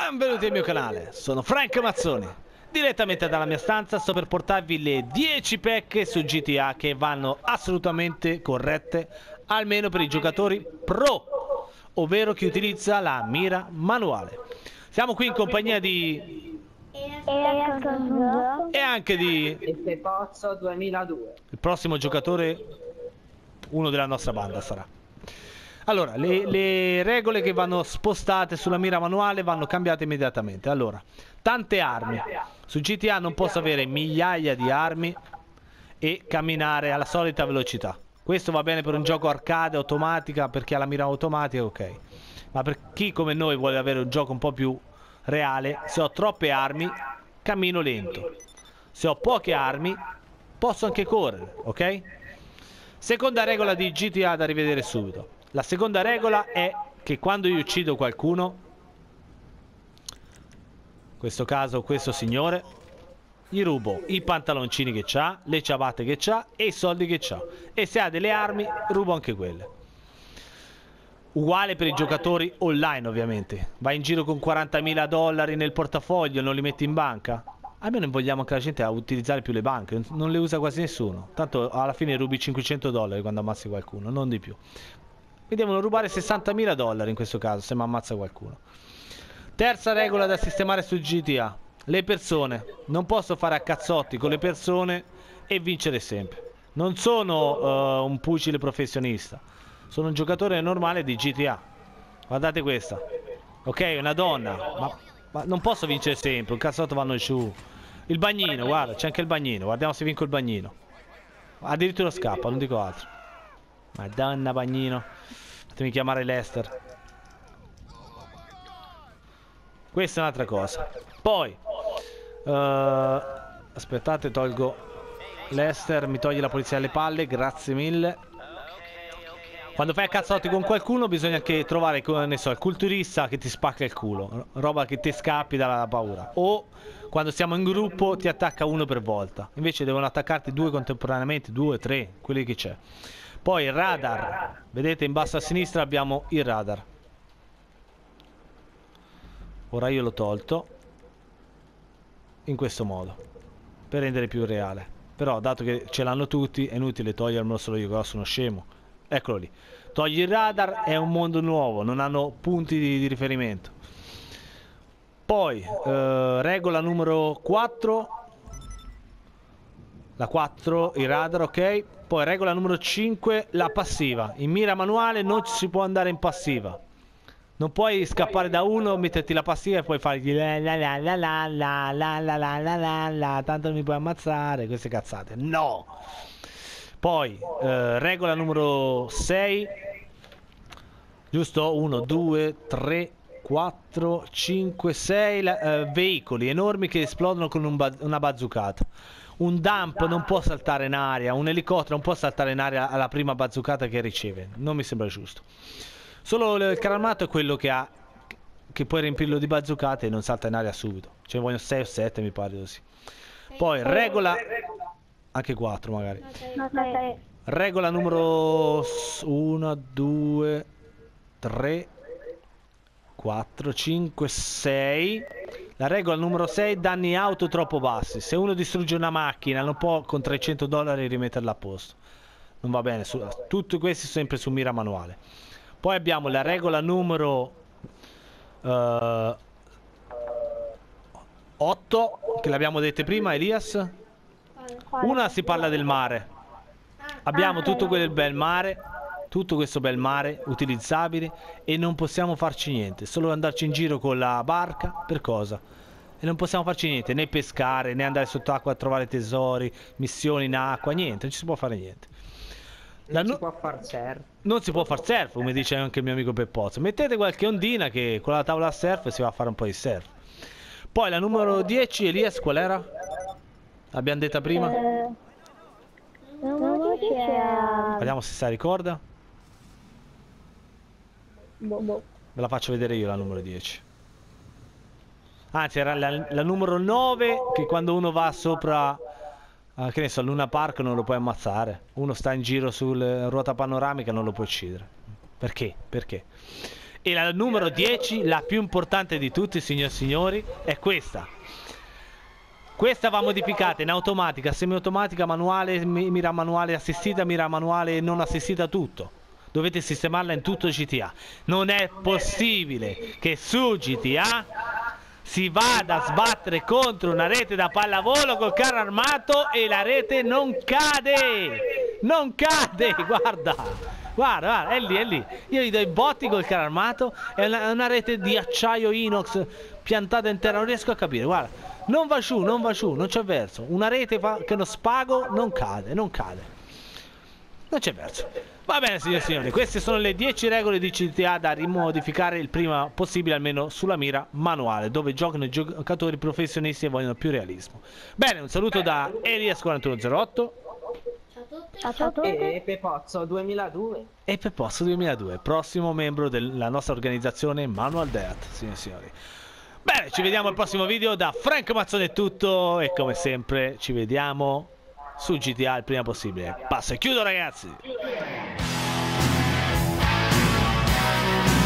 Benvenuti al mio canale, sono Frank Mazzoni. Direttamente dalla mia stanza sto per portarvi le 10 pecche su GTA che vanno assolutamente corrette, almeno per i giocatori pro, ovvero chi utilizza la mira manuale. Siamo qui in compagnia di... e anche di... Pozzo 2002. il prossimo giocatore, uno della nostra banda sarà. Allora, le regole che vanno spostate sulla mira manuale vanno cambiate immediatamente. Allora, tante armi. Su GTA non posso avere migliaia di armi e camminare alla solita velocità. Questo va bene per un gioco arcade automatica, per chi ha la mira automatica, ok. Ma per chi come noi vuole avere un gioco un po' più reale, se ho troppe armi, cammino lento. Se ho poche armi, posso anche correre, ok? Seconda regola di GTA da rivedere subito. La seconda regola è che quando io uccido qualcuno, in questo caso questo signore, gli rubo i pantaloncini che c'ha, le ciabatte che c'ha e i soldi che c'ha. E se ha delle armi, rubo anche quelle. Uguale per i giocatori online, ovviamente. Vai in giro con 40.000 dollari nel portafoglio, non li metti in banca? Almeno non vogliamo che la gente a utilizzare più le banche, non le usa quasi nessuno. Tanto alla fine rubi 500 dollari quando ammazzi qualcuno, non di più. Mi devono rubare 60.000 dollari in questo caso se mi ammazza qualcuno. Terza regola da sistemare su GTA: le persone. Non posso fare a cazzotti con le persone e vincere sempre. Non sono un pugile professionista, sono un giocatore normale di GTA. Guardate questa. Ok, una donna, ma non posso vincere sempre, un cazzotto vanno giù. Il bagnino, guarda, c'è anche il bagnino. Guardiamo se vinco il bagnino. Addirittura scappa, non dico altro. Madonna, bagnino. Fatemi chiamare Lester. Questa è un'altra cosa. Poi aspettate, tolgo Lester. Mi toglie la polizia alle palle. Grazie mille. Quando fai a cazzotti con qualcuno bisogna anche trovare, ne so, il culturista che ti spacca il culo. Roba che ti scappi dalla paura. O quando siamo in gruppo ti attacca uno per volta. Invece devono attaccarti due contemporaneamente, due, tre, quelli che c'è. Poi il radar, vedete in basso a sinistra abbiamo il radar. Ora io l'ho tolto in questo modo per rendere più reale. Però dato che ce l'hanno tutti è inutile togliermelo solo io che sono scemo. Eccolo lì. Togli il radar, è un mondo nuovo, non hanno punti di riferimento. Poi regola numero 4. La 4, il radar, ok. Poi regola numero 5, la passiva. In mira manuale non ci si può andare in passiva. Non puoi scappare da uno, metterti la passiva e poi fargli la la la la la la la la la la la la, tanto non mi puoi ammazzare, queste cazzate. No! Poi regola numero 6. Giusto? 1, 2, 3, 4, 5, 6 veicoli enormi che esplodono con una bazzoocata. Un dump non può saltare in aria, un elicottero non può saltare in aria alla prima bazzoocata che riceve. Non mi sembra giusto. Solo il carro armato è quello che ha, che puoi riempirlo di bazzoocate e non salta in aria subito. Ce ne vogliono 6 o 7 mi pare così. Poi regola... anche 4 magari. Regola numero 1, 2, 3, 4, 5, 6. La regola numero 6, danni auto troppo bassi. Se uno distrugge una macchina non può con 300 dollari rimetterla a posto. Non va bene, tutti questi sempre su mira manuale. Poi abbiamo la regola numero 8, che l'abbiamo dette prima, Elias. Una si parla del mare. Abbiamo tutto quel bel mare, tutto questo bel mare utilizzabile e non possiamo farci niente, solo andarci in giro con la barca. Per cosa? E non possiamo farci niente, né pescare, né andare sott'acqua a trovare tesori, missioni in acqua, niente, non ci si può fare niente. Non si può far surf. Non si può far surf, come dice anche il mio amico Peppozzo. Mettete qualche ondina che con la tavola surf si va a fare un po' di surf. Poi la numero 10, Elias, qual era? L'abbiamo detta prima? Vediamo se si ricorda. Ve la faccio vedere io la numero 10. Anzi era la numero 9, che quando uno va sopra che ne so, al Luna Park non lo puoi ammazzare. Uno sta in giro sulla ruota panoramica non lo puoi uccidere. Perché? Perché? E la numero 10, la più importante di tutti, signori e signori, è questa. Questa va modificata in automatica, semiautomatica, manuale, mira manuale assistita, mira manuale non assistita, tutto. Dovete sistemarla in tutto GTA. Non è possibile che su GTA si vada a sbattere contro una rete da pallavolo col carro armato e la rete non cade. Non cade, guarda. Guarda, è lì, è lì. Io gli do i botti col carro armato. È una rete di acciaio inox piantata in terra. Non riesco a capire, guarda. Non va giù, non va giù, non c'è verso. Una rete che non spago non cade, non cade. Non c'è verso. Va bene, signori e signori, queste sono le 10 regole di GTA da rimodificare il prima possibile, almeno sulla mira manuale, dove giocano i giocatori professionisti e vogliono più realismo. Bene, un saluto da Elias4108. Ciao a tutti. E Pepozzo 2002. E Pepozzo 2002, prossimo membro della nostra organizzazione Manual Death, signori e signori. Bene, ci vediamo al prossimo video. Da Franco Mazzone è tutto e come sempre ci vediamo su GTA il prima possibile. Passo e chiudo, ragazzi.